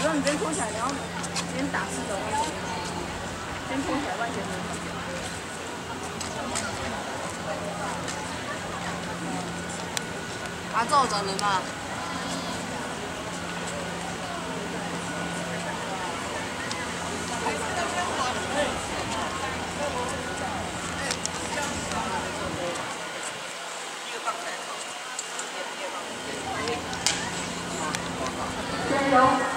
然后你边拖起来，然后边打湿的，边拖起来外面的。 阿昼整人嘛。 加油！